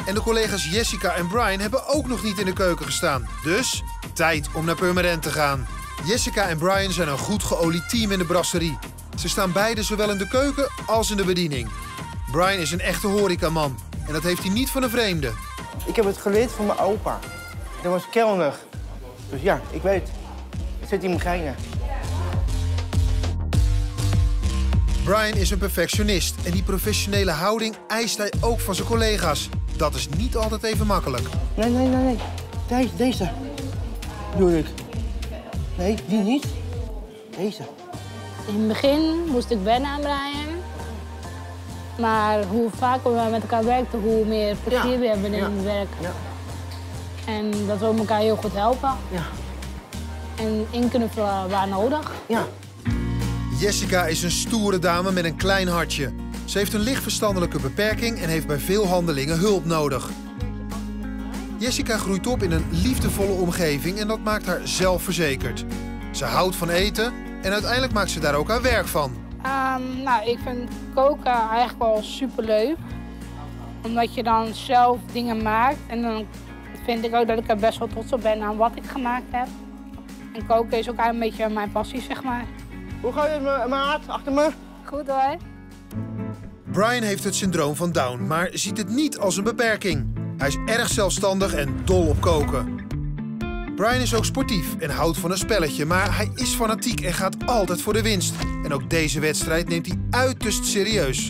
En de collega's Jessica en Brian hebben ook nog niet in de keuken gestaan. Dus tijd om naar Purmerend te gaan. Jessica en Brian zijn een goed geolied team in de brasserie. Ze staan beide zowel in de keuken als in de bediening. Brian is een echte horecaman. En dat heeft hij niet van een vreemde. Ik heb het geleerd van mijn opa. Dat was kelner. Dus ja, ik weet. Het zit in mijn genen. Brian is een perfectionist. En die professionele houding eist hij ook van zijn collega's. Dat is niet altijd even makkelijk. Nee. Deze. Doe ik. Nee, die niet. Deze. In het begin moest ik wennen aan Brian. Maar hoe vaker we met elkaar werkten, hoe meer plezier we hebben in het werk. Ja. En dat we elkaar heel goed helpen. Ja. En inknuffelen waar nodig. Ja. Jessica is een stoere dame met een klein hartje. Ze heeft een licht verstandelijke beperking en heeft bij veel handelingen hulp nodig. Jessica groeit op in een liefdevolle omgeving en dat maakt haar zelfverzekerd. Ze houdt van eten en uiteindelijk maakt ze daar ook haar werk van. Nou, ik vind koken eigenlijk wel superleuk. Omdat je dan zelf dingen maakt. En dan vind ik ook dat ik er best wel trots op ben aan wat ik gemaakt heb. En koken is ook een beetje mijn passie, zeg maar. Hoe gaat het, maat? Achter me? Goed hoor. Brian heeft het syndroom van Down, maar ziet het niet als een beperking. Hij is erg zelfstandig en dol op koken. Brian is ook sportief en houdt van een spelletje, maar hij is fanatiek en gaat altijd voor de winst. En ook deze wedstrijd neemt hij uiterst serieus.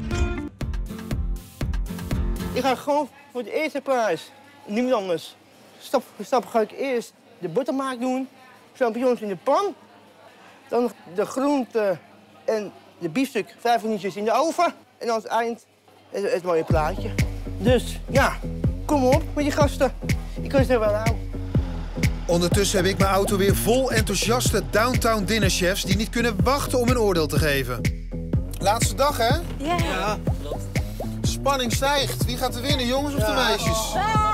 Ik ga gewoon voor de eerste prijs. Niemand anders. Stap voor stap ga ik eerst de buttermaak doen. Champignons in de pan. Dan de groente en de biefstuk 5 minuutjes in de oven. En als eind het mooie plaatje. Dus ja, kom op met je gasten. Ik wist er wel aan. Ondertussen heb ik mijn auto weer vol enthousiaste downtown dinnerchefs die niet kunnen wachten om een oordeel te geven. Laatste dag, hè? Ja. Spanning stijgt. Wie gaat er winnen, jongens of de meisjes?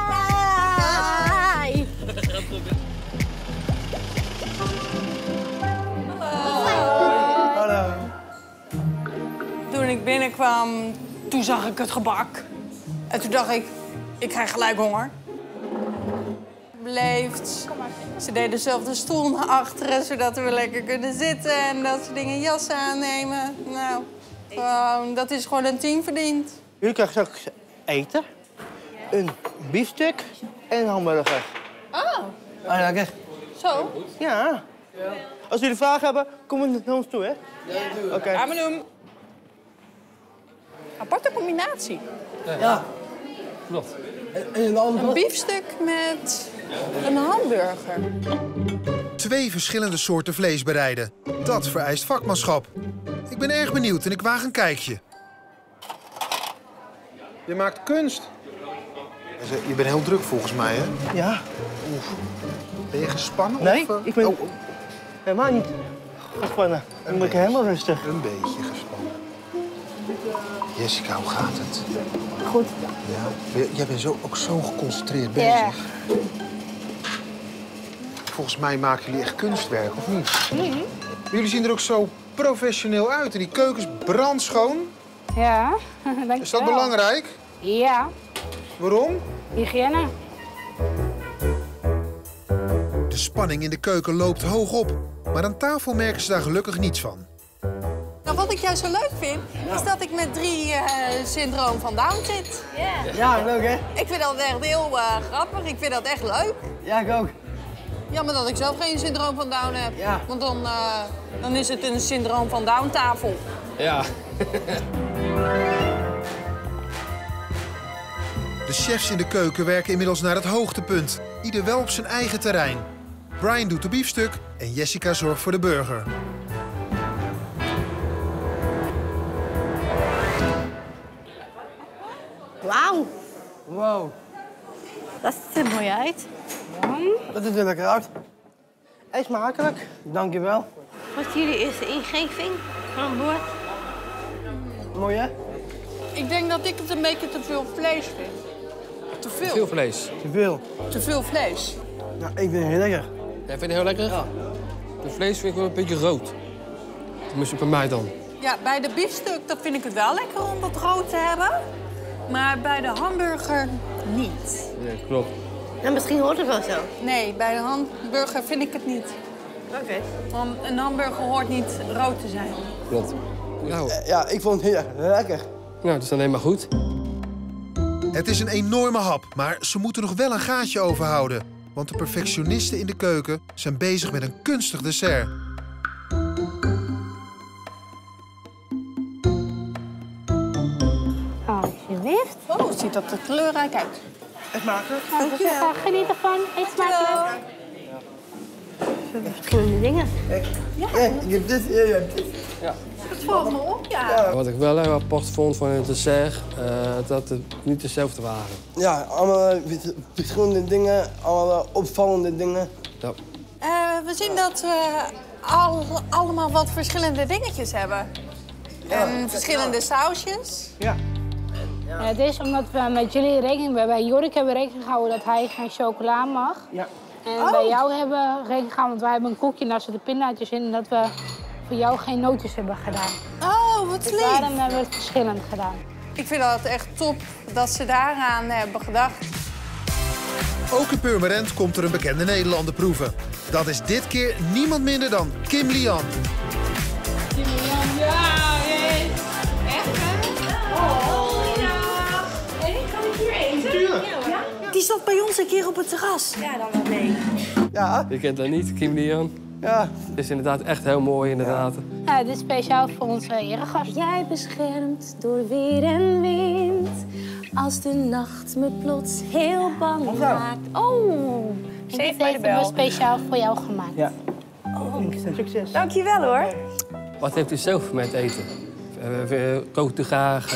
Hi. Hallo. Toen ik binnenkwam, toen zag ik het gebak. En toen dacht ik krijg gelijk honger. Beleefd. Ze deden zelf de stoel naar achteren, zodat we lekker kunnen zitten. En dat ze dingen jassen aannemen. Nou, gewoon, dat is gewoon een 10 verdiend. Jullie krijgen straks eten, een biefstuk en een hamburger. Oh, Lekker. zo. Ja. Als jullie vragen hebben, kom naar ons toe, hè? Ja, natuurlijk. Oké. Gaan we doen. Aparte combinatie. Ja. Klopt. En Een biefstuk met een hamburger. 2 verschillende soorten vlees bereiden. Dat vereist vakmanschap. Ik ben erg benieuwd en ik waag een kijkje. Je maakt kunst. Je bent heel druk volgens mij, hè? Ja. Ben je gespannen? Nee, of, ik ben helemaal niet gespannen. Dan ben ik helemaal rustig. Een beetje gespannen. Jessica, hoe gaat het? Goed. Ja. Jij bent ook zo geconcentreerd bezig. Volgens mij maken jullie echt kunstwerk, of niet? Jullie zien er ook zo professioneel uit en die keuken is brandschoon. Ja, dankjewel. Is dat belangrijk? Ja, Waarom? hygiëne. De spanning in de keuken loopt hoog op. Maar aan tafel merken ze daar gelukkig niets van. Nou, wat ik juist zo leuk vind, is dat ik met 3 syndroom van Down zit. Ja, leuk, hè? Ik vind dat echt heel grappig. Ik vind dat echt leuk. Ja, ik ook. Jammer dat ik zelf geen syndroom van Down heb. Ja. Want dan is het een syndroom van Down tafel. Ja. De chefs in de keuken werken inmiddels naar het hoogtepunt. Ieder wel op zijn eigen terrein. Brian doet de biefstuk en Jessica zorgt voor de burger. Wauw, Wow. dat ziet er mooi uit. Dat is er lekker uit. Eet smakelijk. Dankjewel. Wat is jullie eerste ingeving van boord? Mooi, hè? Ik denk dat ik het een beetje te veel vlees vind. Te veel. Veel vlees. Te veel. Te veel vlees. Ja, ik vind het heel lekker. Jij vindt het heel lekker? Ja. De vlees vind ik wel een beetje rood. Tenminste bij mij dan. Ja, bij de biefstuk dat vind ik het wel lekker om wat rood te hebben. Maar bij de hamburger niet. Ja, klopt. Nou, misschien hoort het wel zo. Nee, bij de hamburger vind ik het niet. Oké. Want een hamburger hoort niet rood te zijn. Klopt. Nou, Ja, ik vond het heel erg lekker. nou, dat is dan helemaal goed. Het is een enorme hap, maar ze moeten nog wel een gaatje overhouden. Want de perfectionisten in de keuken zijn bezig met een kunstig dessert. Alsjeblieft. Oh, het ziet er kleurrijk uit. Het smakelijk. Nou, dus geniet ervan. Eet smakelijk. Verschillende dingen. Ja, je hebt dit, je hebt dit. Het valt me op, ja. Wat ik wel heel apart vond van het dessert, dat het niet dezelfde waren. Ja, allemaal verschillende dingen, allemaal opvallende dingen. Ja. We zien dat we allemaal wat verschillende dingetjes hebben. En verschillende sausjes. Ja. Ja, het is omdat we met jullie rekening... Bij Jorik hebben we rekening gehouden dat hij geen chocola mag. Ja. En bij jou hebben we rekening gehouden, want wij hebben een koekje en daar zitten pindaatjes in. En dat we voor jou geen nootjes hebben gedaan. Oh, wat Dus lief. daarom hebben we het verschillend gedaan. Ik vind dat echt top dat ze daaraan hebben gedacht. Ook in Purmerend komt er een bekende Nederlander proeven. Dat is dit keer niemand minder dan Kim Lian. Die zat bij ons een keer op het terras. Ja, dan wel mee. Ja, Je kent dat niet, Kim Lian. ja. Het is inderdaad echt heel mooi, inderdaad. Ja, dit is speciaal voor onze eregast. Jij beschermt door weer en wind. Als de nacht me plots heel bang maakt. Oh, Dit heeft we speciaal voor jou gemaakt. Ja. Succes. dankjewel hoor. Wat heeft u zelf met eten? Kookt u graag?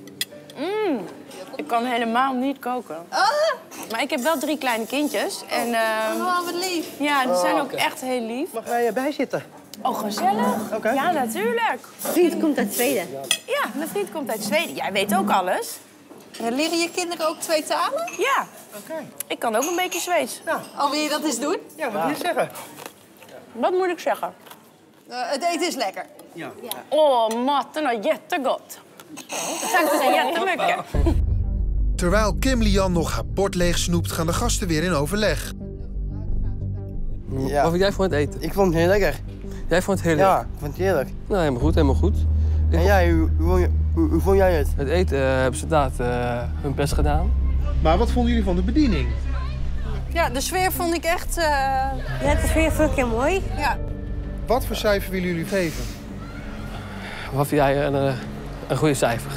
Ik kan helemaal niet koken. Maar ik heb wel 3 kleine kindjes. En Oh, wat lief. ja, die zijn ook echt heel lief. Mag wij erbij zitten? Oh, gezellig. Oké. Ja, natuurlijk. Vriend komt uit Zweden. Ja, mijn vriend komt uit Zweden. Jij weet ook alles. Leren je kinderen ook 2 talen? Ja, Oké. ik kan ook een beetje Zweeds. Oh, wil je dat eens doen? Ja, wat wil je zeggen? Wat moet ik zeggen? Het eten is lekker. Ja. Oh, maten är jättegott. Tack så jättemycket. Terwijl Kim Lian nog haar bord leeg snoept, gaan de gasten weer in overleg. Ja. Wat vind jij van het eten? Ik vond het heel lekker. Jij vond het heel Ja, leuk? ik vond het heerlijk. Nou, helemaal goed, helemaal goed. En jij, hoe vond jij het? Het eten hebben ze inderdaad hun best gedaan. Maar wat vonden jullie van de bediening? Ja, de sfeer vond ik echt... Ja, het is weer veel keer mooi. ja. Wat voor cijfer willen jullie geven? Wat vind jij een goede cijfer?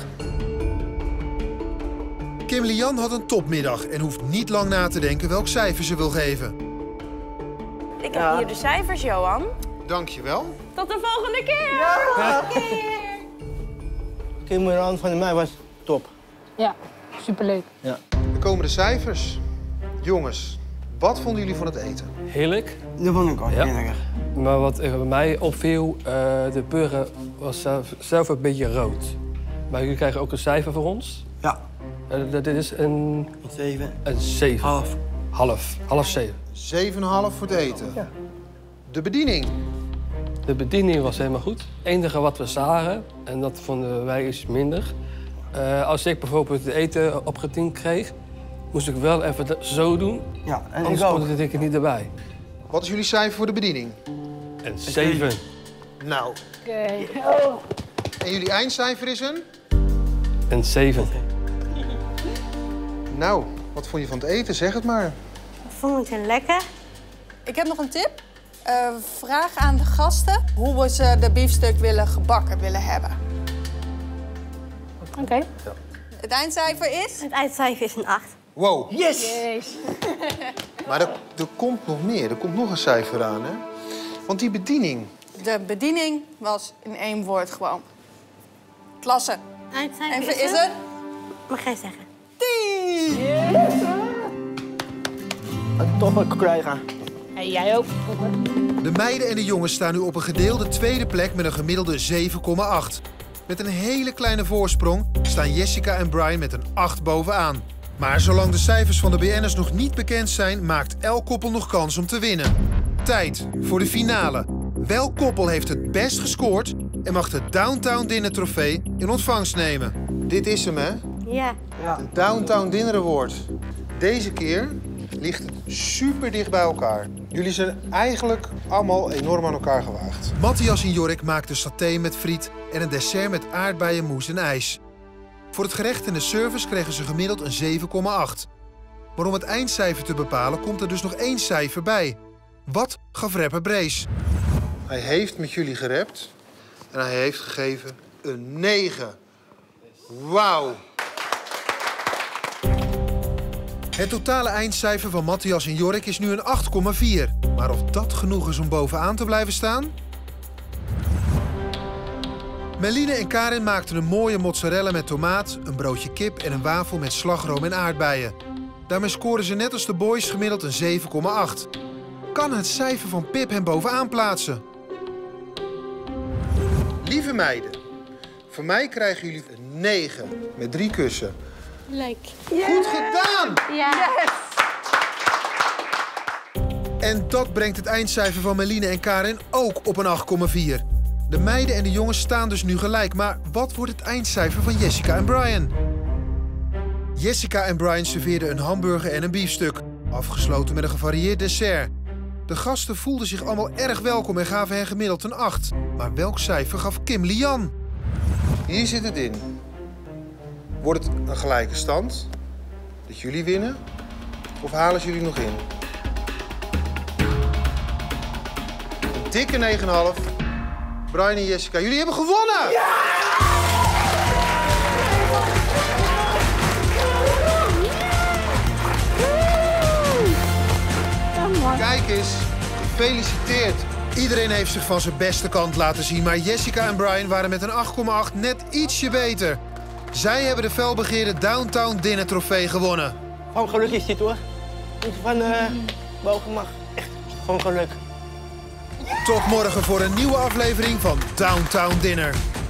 Kim Lian had een topmiddag en hoeft niet lang na te denken welk cijfer ze wil geven. Ik heb hier de cijfers, Johan. Dankjewel. Tot de volgende keer. Kim Lian van mij was top. Ja, superleuk. Er komen de cijfers. Jongens, wat vonden jullie van het eten? Heerlijk. Dat vond ik ook Ja. heel lekker. Maar wat bij mij opviel, de burger was zelf een beetje rood. Maar jullie krijgen ook een cijfer voor ons. Ja. Dit is een 7. 7. Half. Half 7. 7,5 voor het eten. Ja. De bediening. De bediening was helemaal goed. Het enige wat we zagen, en dat vonden wij iets minder. Als ik bijvoorbeeld het eten opgediend kreeg, moest ik wel even zo doen. Ja, en Anders ik ook. kon ik het niet erbij. Wat is jullie cijfer voor de bediening? Een 7. Nou, Oké. Oh. en jullie eindcijfer is een? Een 7. Nou, wat vond je van het eten? Zeg het maar. Ik vond het heel lekker. Ik heb nog een tip. Vraag aan de gasten hoe ze de biefstuk gebakken willen hebben. Oké. Het eindcijfer is... Het eindcijfer is een 8. Wow. Yes! Maar er komt nog meer. Er komt nog een cijfer aan, hè? Want die bediening. De bediening was in 1 woord gewoon. Klasse. Eindcijfer En is het? Mag jij zeggen? 10! Een toffe collega. En jij ook. De meiden en de jongens staan nu op een gedeelde tweede plek met een gemiddelde 7,8. Met een hele kleine voorsprong staan Jessica en Brian met een 8 bovenaan. Maar zolang de cijfers van de BN'ers nog niet bekend zijn, maakt elk koppel nog kans om te winnen. Tijd voor de finale. Welk koppel heeft het best gescoord en mag de Downtown Dinner Trofee in ontvangst nemen? Dit is hem, hè? Ja. Ja. De Downtown Dinner Award. Deze keer ligt het super dicht bij elkaar. Jullie zijn eigenlijk allemaal enorm aan elkaar gewaagd. Matthias en Jorik maakten saté met friet en een dessert met aardbeienmousse en ijs. Voor het gerecht en de service kregen ze gemiddeld een 7,8. Maar om het eindcijfer te bepalen komt er dus nog 1 cijfer bij. Wat gaf rapper Brace? Hij heeft met jullie gerapt en hij heeft gegeven een 9. Wauw! Het totale eindcijfer van Matthias en Jorik is nu een 8,4. Maar of dat genoeg is om bovenaan te blijven staan? Meline en Karin maakten een mooie mozzarella met tomaat, een broodje kip en een wafel met slagroom en aardbeien. Daarmee scoren ze net als de boys gemiddeld een 7,8. Kan het cijfer van Pip hem bovenaan plaatsen? Lieve meiden, voor mij krijgen jullie een 9 met 3 kussen. Leuk. Goed gedaan! Ja. En dat brengt het eindcijfer van Meline en Karin ook op een 8,4. De meiden en de jongens staan dus nu gelijk. Maar wat wordt het eindcijfer van Jessica en Brian? Jessica en Brian serveerden een hamburger en een biefstuk. Afgesloten met een gevarieerd dessert. De gasten voelden zich allemaal erg welkom en gaven hen gemiddeld een 8. Maar welk cijfer gaf Kim Lian? Hier zit het in. Wordt het een gelijke stand? Dat jullie winnen? Of halen ze jullie nog in? Een dikke 9,5. Brian en Jessica, jullie hebben gewonnen! Ja! Kijk eens, gefeliciteerd. Iedereen heeft zich van zijn beste kant laten zien, maar Jessica en Brian waren met een 8,8 net ietsje beter. Zij hebben de felbegeerde Downtown Dinner Trofee gewonnen. Gewoon geluk is dit hoor. Niet van boven mag. Echt gewoon geluk. Tot morgen voor een nieuwe aflevering van Downtown Dinner.